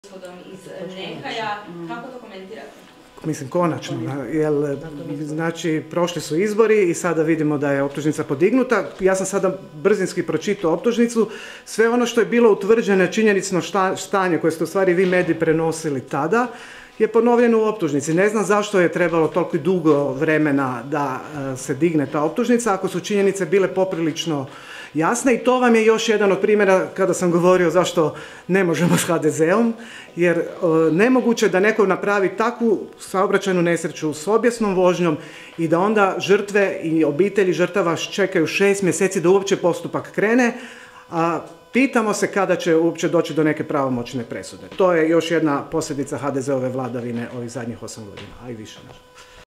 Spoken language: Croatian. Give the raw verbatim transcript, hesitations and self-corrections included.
gospodom iz Nehaja. Kako to komentirate? Mislim, konačno, jer znači prošli su izbori i sada vidimo da je optužnica podignuta. Ja sam sada brzinski pročitao optužnicu. Sve ono što je bilo utvrđeno činjenično stanje koje ste u stvari vi mediji prenosili tada je ponovljeno u optužnici. Ne znam zašto je trebalo toliko dugo vremena da se digne ta optužnica ako su činjenice bile poprilično jasne, i to vam je još jedan od primjera kada sam govorio zašto ne možemo s ha de zeom, jer e, nemoguće da neko napravi takvu saobraćajnu nesreću s obijesnom vožnjom i da onda žrtve i obitelji žrtava čekaju šest mjeseci da uopće postupak krene, a pitamo se kada će uopće doći do neke pravomoćne presude. To je još jedna posljedica ha de zeove vladavine ovih zadnjih osam godina, a i više.